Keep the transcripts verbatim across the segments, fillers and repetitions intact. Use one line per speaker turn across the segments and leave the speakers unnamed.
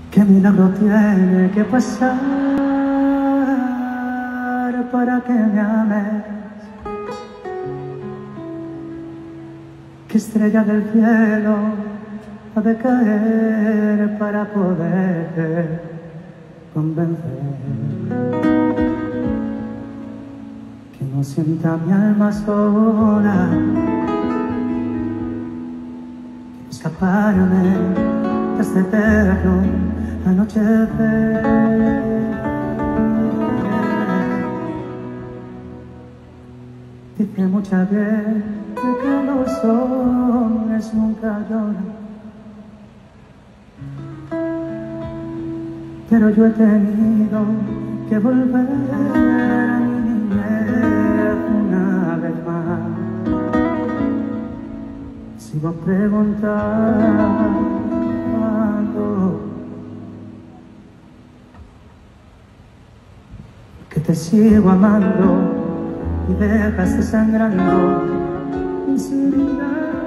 ¿Qué milagro tiene que pasar para que me ames? ¿Qué estrella del cielo ha de caer para poder convencer? Que no sienta mi alma sola, quiero escaparme de este eterno anochecer. Dice mucha gente que los hombres nunca lloran, pero yo he tenido que volver a mi niñez una vez más. Sigo preguntando, que te sigo amando y dejas desangrando mis heridas.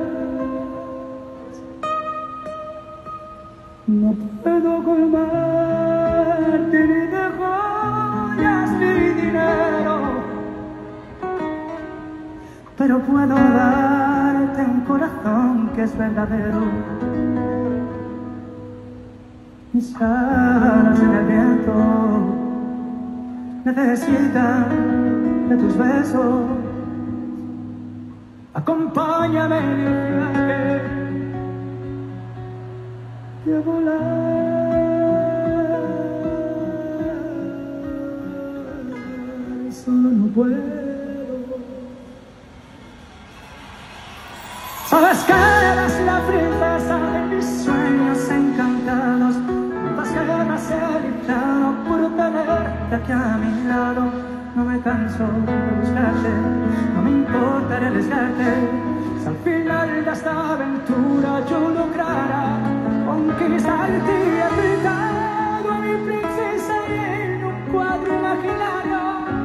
No puedo colmarte ni de joyas ni dinero, pero puedo darte un corazón que es verdadero. Mis alas en el viento necesitan de tus besos. Acompáñame en el viaje y a volar. Solo no puedo. Sabes que eres la princesa de mis sueños encantados. Las guerras he librado por tenerte aquí a mi lado. No me canso de buscarte, no me importa arriesgarte. Si al final de esta aventura yo lograra conquistarte y he pintado a mi princesa en un cuadro imaginario.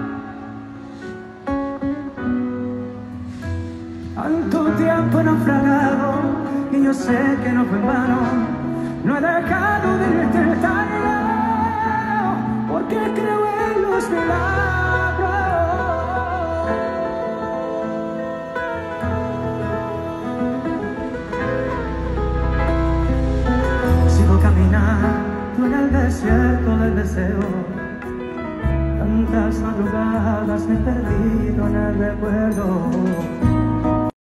Tanto tiempo he naufragado y yo sé que no fue en vano. No he dejado de intentarlo porque creo en los milagros. Sigo caminando en el desierto del deseo. Tantas madrugadas me he perdido en el recuerdo.